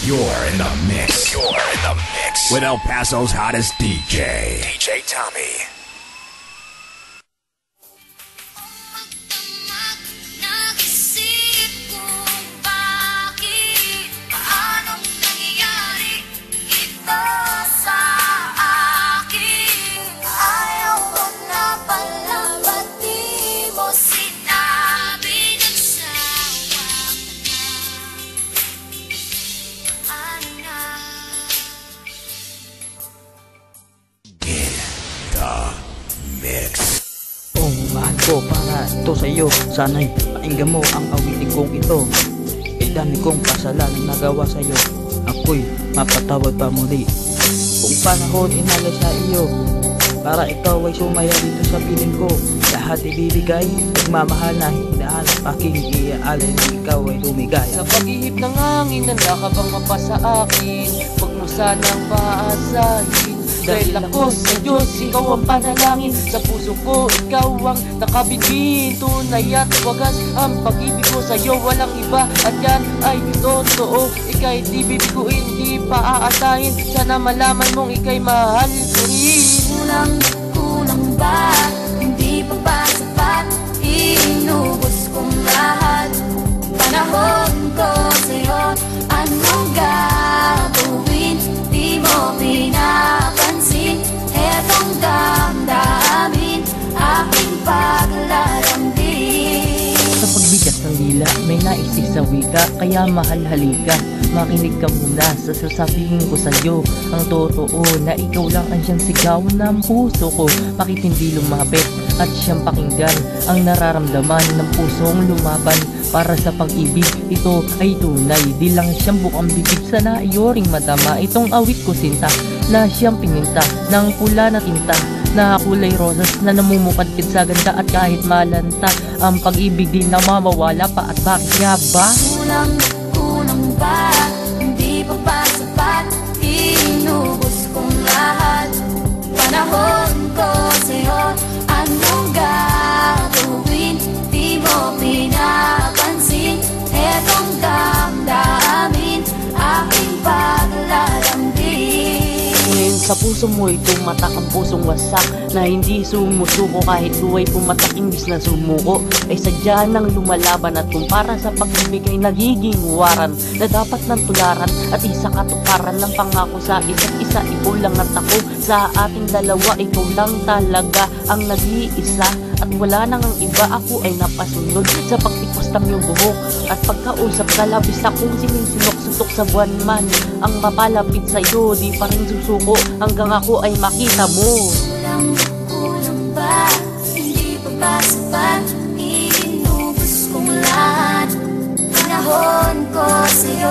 You're in the mix. You're in the mix with El Paso's hottest DJ, DJ Tommy. Ko para ito sa iyo, sana'y pakinggan mo ang awitin kong ito. Dami kong kasalanan nagawa sa iyo, ako'y mapatawad pa muli. Kung panahon inalay sa iyo, para ikaw ay sumaya dito sa piling ko. Lahat ibibigay, nagmamahal na hinaan ang aking iaalay nang ikaw ay lumigay. Sa pag-ihip ng hangin, nanda ka bang mapasa akin? Huwag mo sanang paasahin. Dahil ako sa Diyos, ikaw ang panalangin. Sa puso ko, ikaw ang nakabibin. Tunay at wagas ang pag-ibig ko sa'yo, walang iba. At yan ay totoo, ika'y di bibiguin, di paaatahin. Sana malaman mong ika'y mahal ko rin. Kulang ba? Hindi pa ba sapat? Inubos kong lahat. Panahon ko sa'yo, anong gagawin? Di mo pinapansin. Etong damdamin, aking paglalambing. Sa pagbigat ng dila, may naisip sa wika, kaya mahal halika. Makinig ka muna sa sasabihin ko sa'yo. Ang totoo na ikaw lang ang siyang sigaw ng puso ko. Bakit hindi lumapit at siyang pakinggan ang nararamdaman ng pusong lumaban para sa pag-ibig? Ito ay tunay, di lang siyang bukang bibig. Sana iyoring madama itong awit ko sinta, na siyang pininta ng pula na tinta, na kulay rosas na namumukadkid sa ganda. At kahit malanta ang pag-ibig, di na mamawala pa. At bakit nga ba? Kulang ba? Hindi pa ba sapat? Inubos kong lahat. Panahon ko sa'yo, anong gagawin? Di mo pinapansin. Etong damdamin, aking paglalambing. Ngayon sa puso mo itong matak ang pusong wasak, na hindi sumusuko kahit luway pumatak imbis na sumuko. Ay sadya nang lumalaban, at kung para sa pag-ibig ay nagiging waran, na dapat nang tularan at isa katuparan ng pangako sa isa't isa. Ikaw lang at ako, sa ating dalawa ikaw lang talaga ang nag-iisa. At wala nang ang iba, ako ay napasunod sa pagtikos ng iyong buhok. At pagkausap ka, labis akong sinisinok-sutok sa buwan man ang mapalapit sa'yo, di pa rin susuko hanggang ako ay makita mo. Kulang ba? Hindi pa ba sapat? Inubos kong lahat. Panahon ko sa'yo,